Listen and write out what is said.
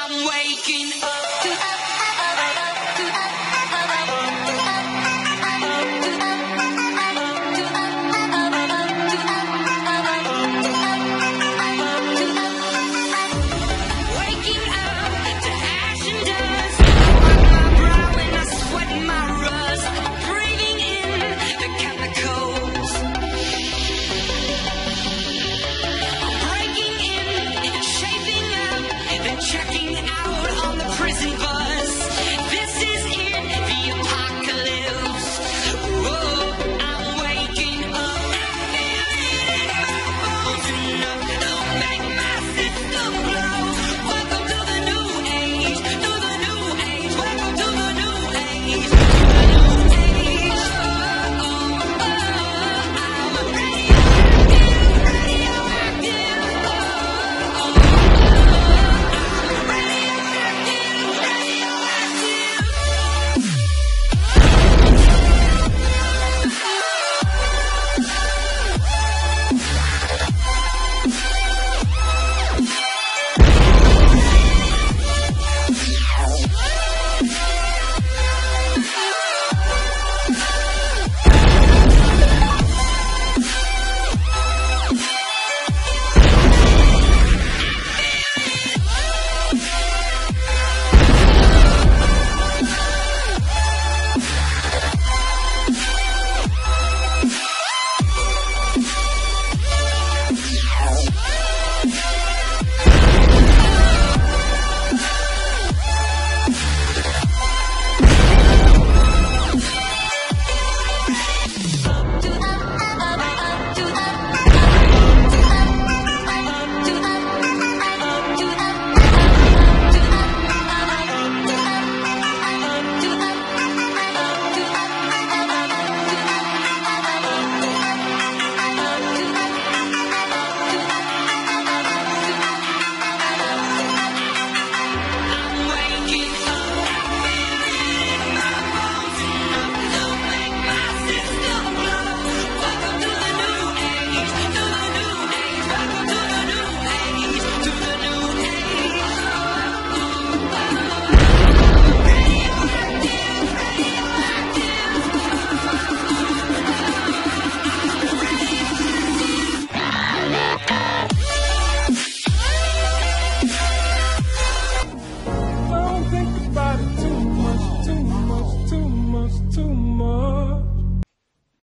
I'm waking up. Waking up to ash and dust. Wipe my brow and I sweat my rust. Breathing in the chemicals. I'm breaking in and shaping up, then checking out.